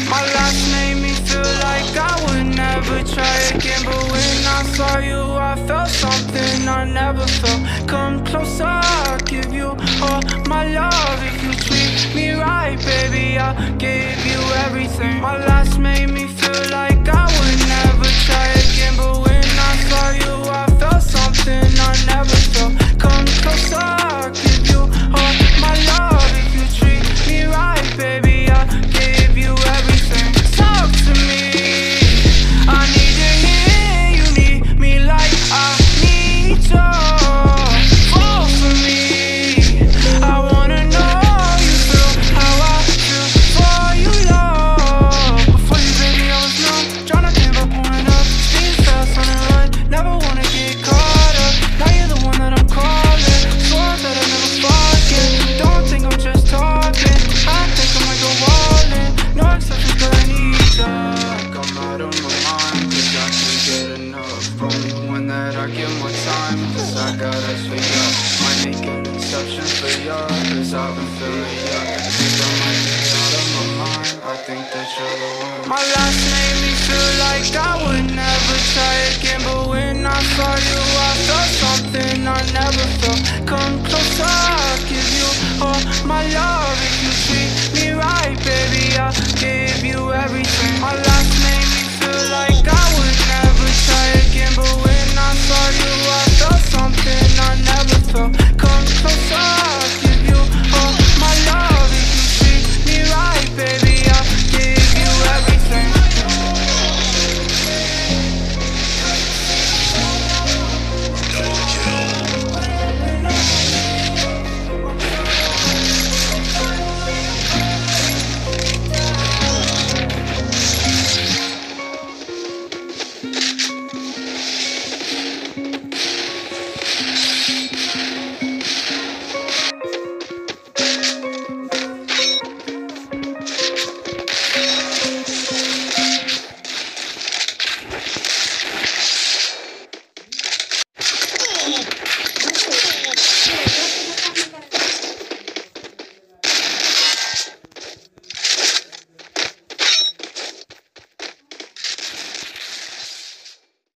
My last made me feel like I would never try again, but when I saw you I felt something I never felt. Come closer, I'll give you all my love. If you treat me right, baby, I'll give you everything. My last made me feel like I would never try again, but when I saw you I felt something I never felt. Come closer, I'll give you all my love. If you treat me right, baby, I'll give you everything. Talk to me, I need to hear you need me like I need you. Fall for me, I wanna know you feel how I feel for you, love. Before you, baby, I was numb, tryna think about pulling up. Speed fast on the run, never wanna get caught up. Now you're the one that I'm calling, swore that I never forget. Don't think I'm just talking, I think I might go all in. No exceptions, but I need ya. Like I'm out of my mind, cause I can't get enough. Only one that I give my time, cause I got us for ya. Might make an exception for ya, cause I've been feeling ya. Think I might be out of my mind, I think that you're the one. My last made me feel like I would never try again, but when I saw you I felt something I never felt. Come closer, I'll give you all my love.